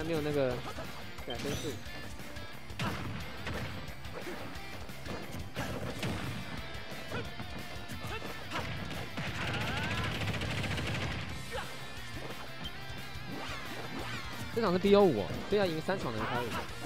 没有那个改分数。这场是 BO5 哦，所以要赢3场能开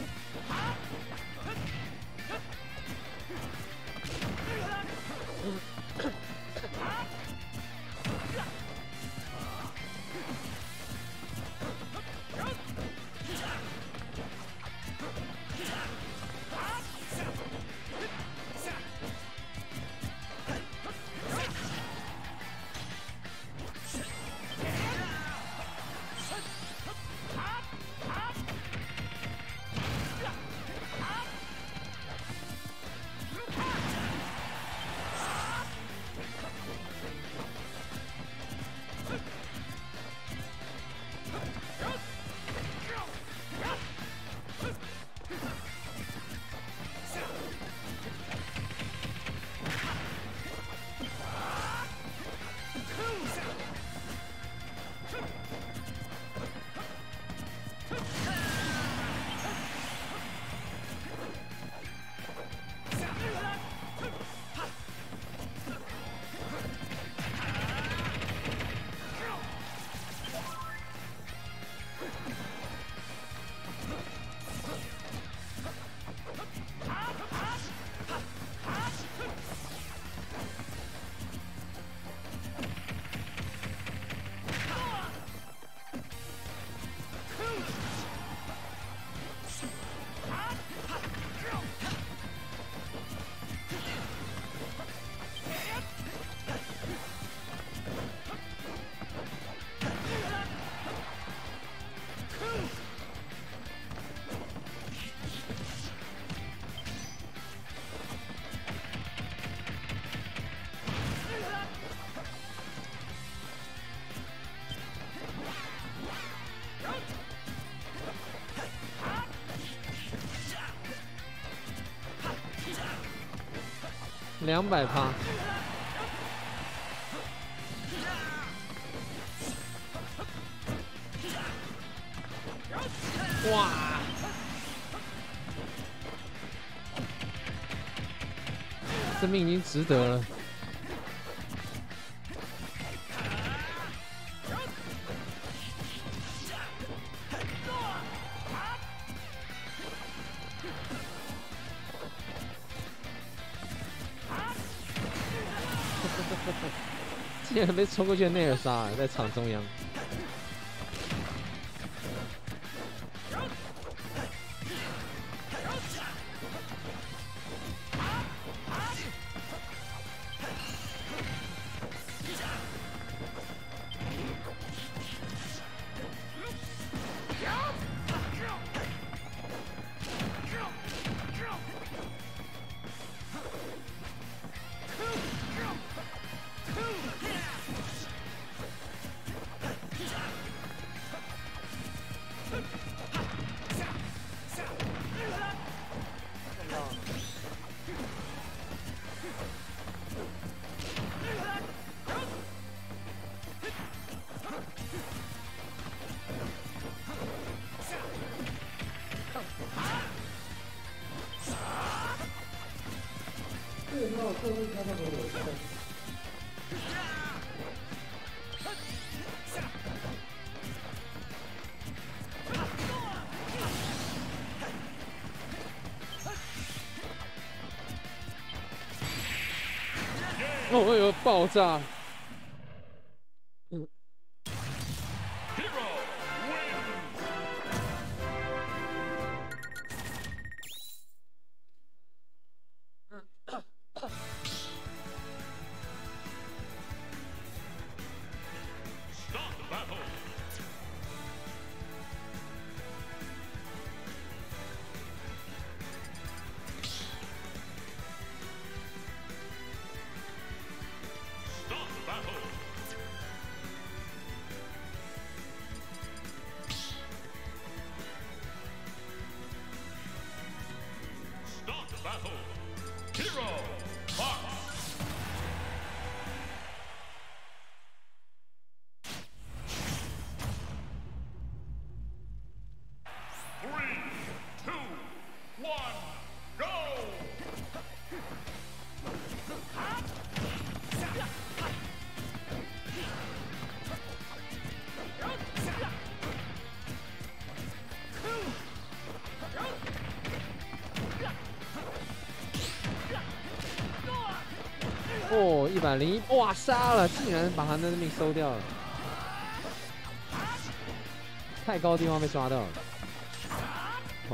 5。200%。哇！生命已经值得了。竟然被冲过去的内尔莎在场中央。哦，哎呦，爆炸！ 哦，101，哇，杀了，竟然把他的命收掉了，太高的地方被抓到了。哦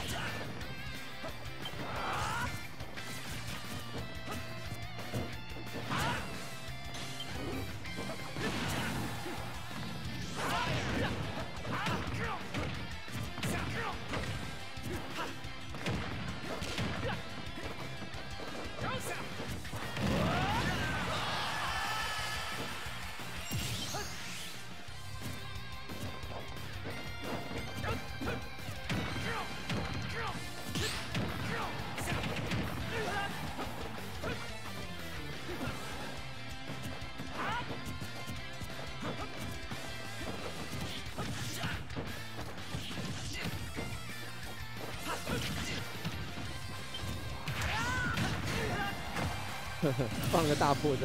放个大破绽。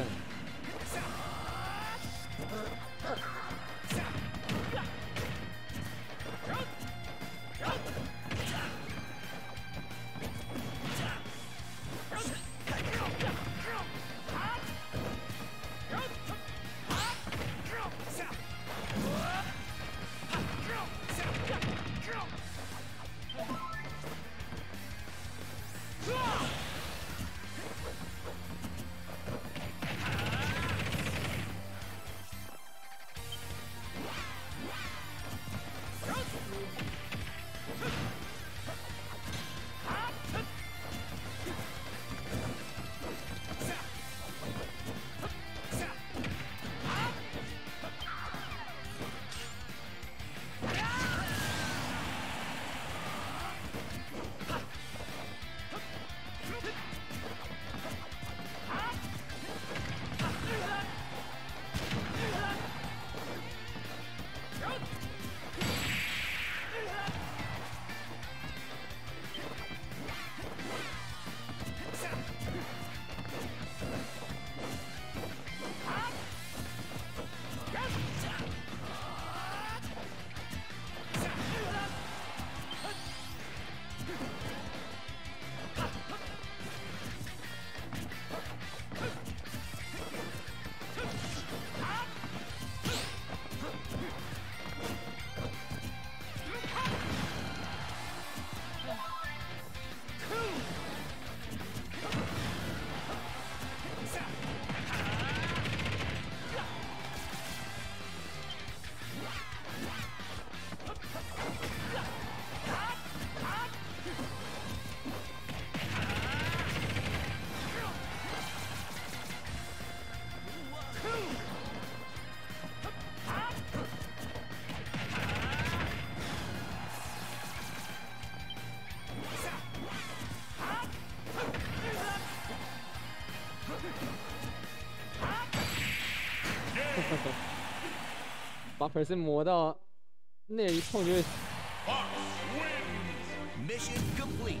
把 percent 磨到那一碰就会。 Mission complete.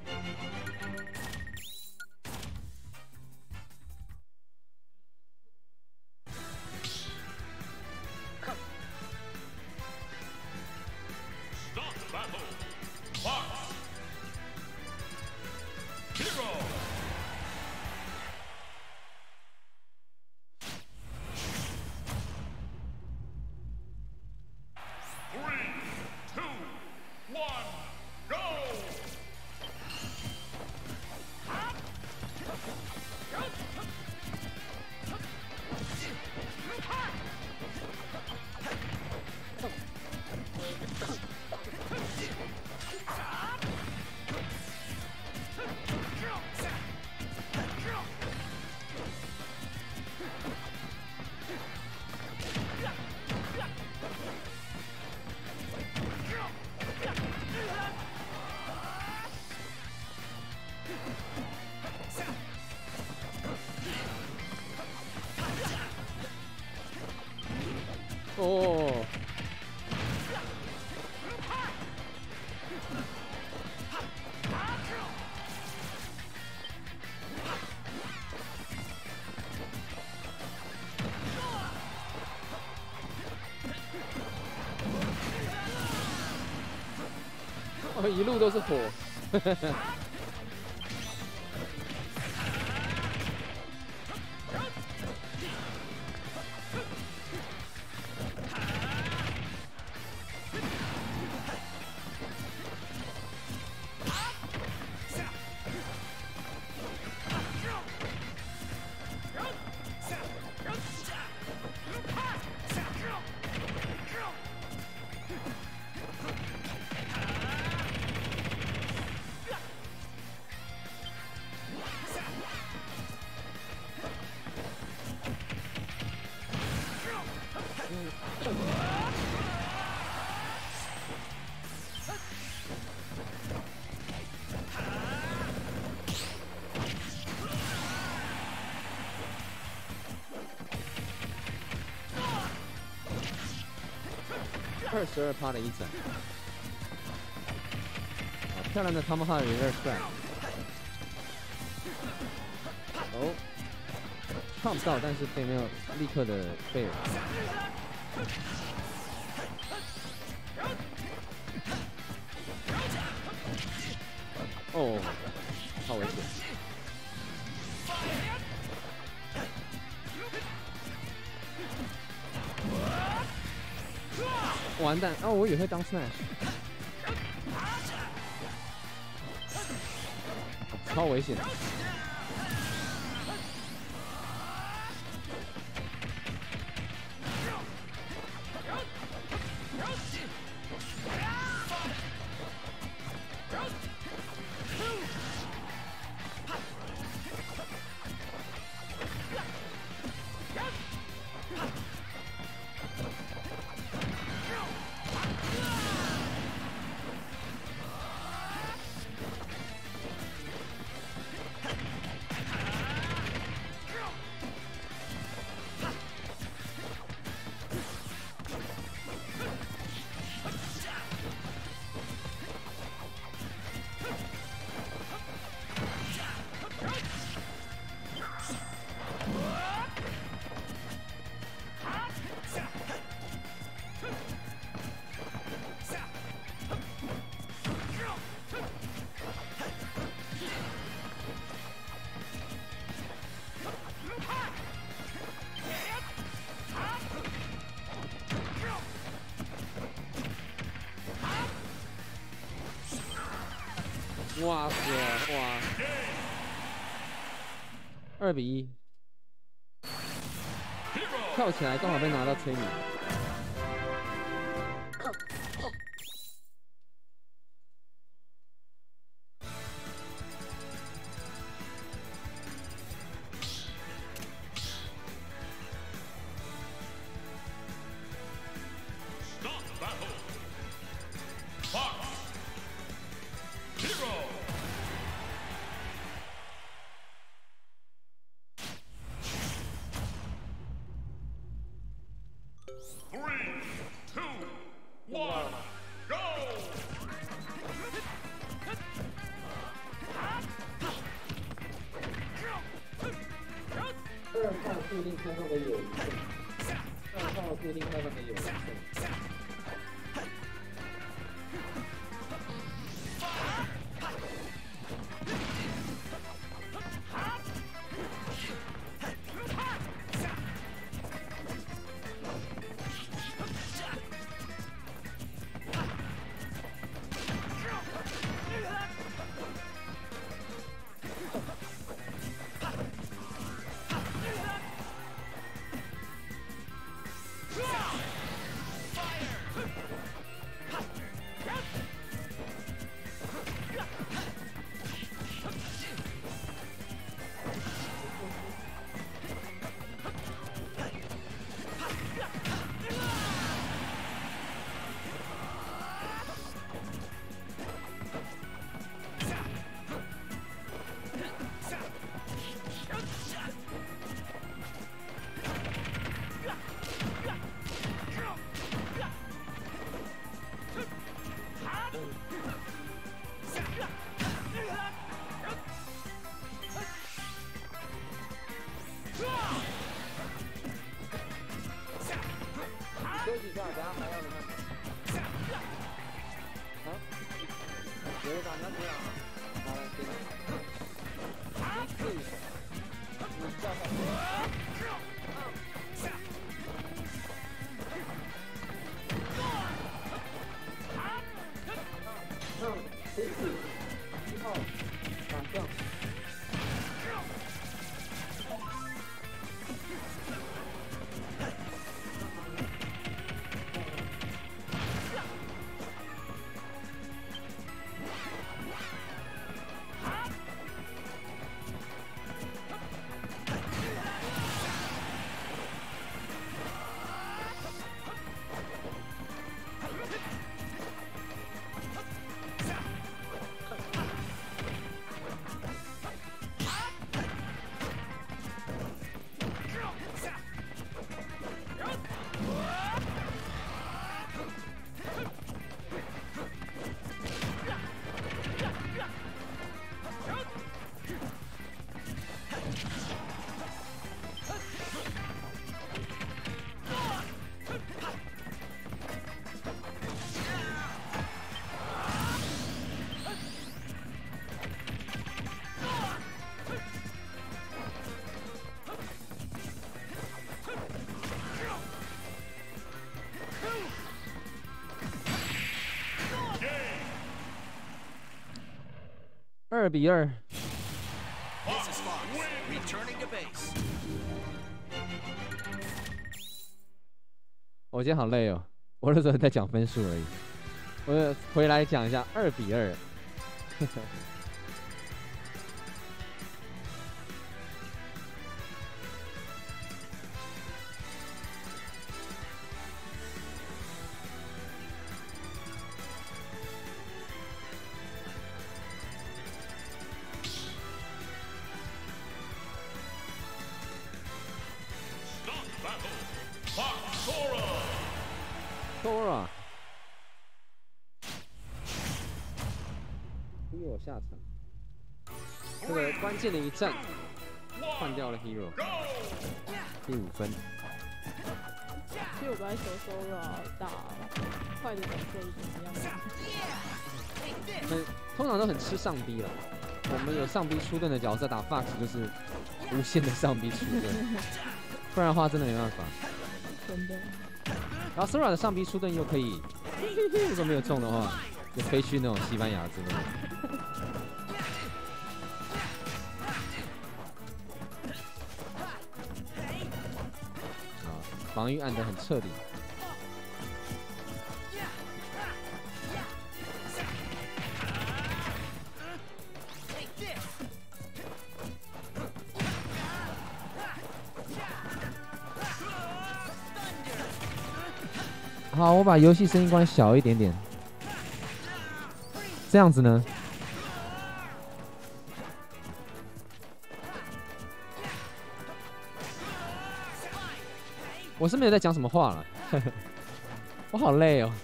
Start battle. Fox. Hero. 哦，一路都是火。22%的一整，好漂亮的他们哈有点帅。哦，创不到，但是并没有立刻的被。哦，超危险！完蛋！哦，我以为会当 smash， 超危险！哇塞，哇！2-1，跳起来刚好被拿到催眠。 Stop the battle. Fox. Hero. Three, two, one, go! 2号固定开放的有1胜，2号固定开放的有1胜。 接打，你要直接打吗？ 好，先第四，你叫上去。上第四，1号打将。 2-2。 This is Fox, returning to base. 我今天好累哦，我那时候在讲分数而已。我回来讲一下2-2。 Stop battle. Fox Sora. Sora， Hero 下场，这个关键的一战换掉了 Hero， 第5分。 其实我本来手打快的角色是怎么样的？ 通常都很吃上逼了。我们有上逼出盾的角色打 Fox 就是无限的上逼出盾，不然的话真的没办法。 真的。 然后 Sora 的上逼出盾又可以，如果没有中的话，就飞去那种西班牙之类的。啊，防御按得很彻底。好，我把游戏声音关小一点点，这样子呢？我是没有在讲什么话了，我好累哦，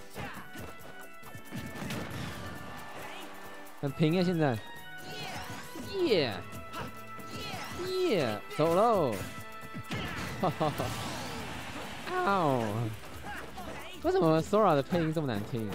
很平耶，现在，耶，耶，走喽，哈哈哈，嗷。为什么 Sora 的配音这么难听？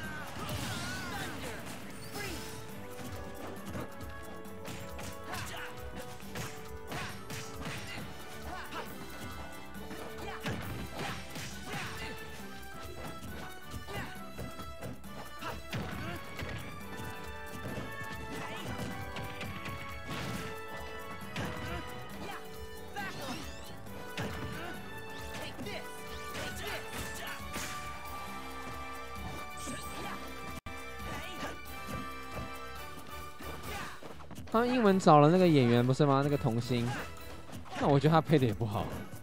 他们英文找了那个演员不是吗？那个童星，那我觉得他配的也不好。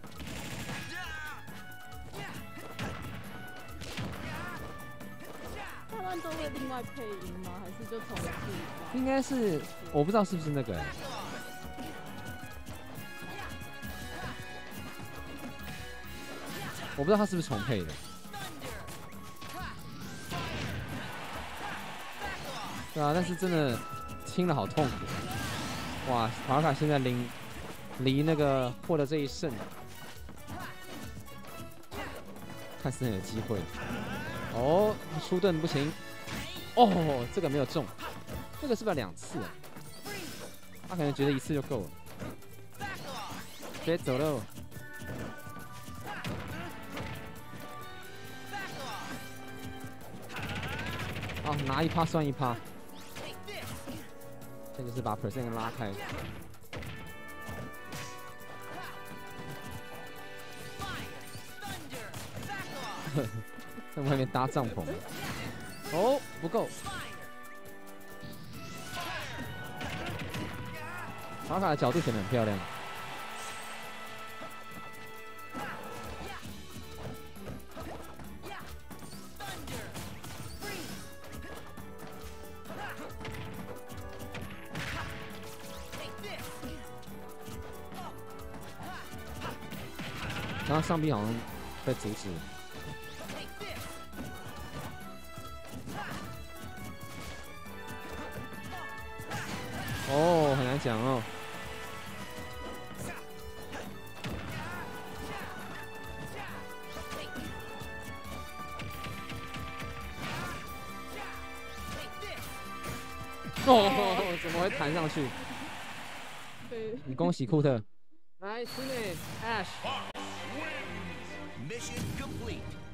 他们都会另外配音吗？还是就同一句？ 应该是，我不知道是不是那个、我不知道他是不是重配的。对啊，但是真的听了好痛苦。哇，塔卡现在离那个获得这一胜，看似很有机会。哦，出盾不行。哦，这个没有中。 这个是不是要2次啊？他可能觉得1次就够了。直接走喽！啊，拿1%算1%，这就是把 percent 拉开。在外面搭帐篷。哦，不够。卡卡的角度选得很漂亮。然后上臂好像被阻止了。哦，很难讲哦。哦，怎么会弹上去？ 对， 你恭喜库特。来，亲妹 Ash。 Mission complete.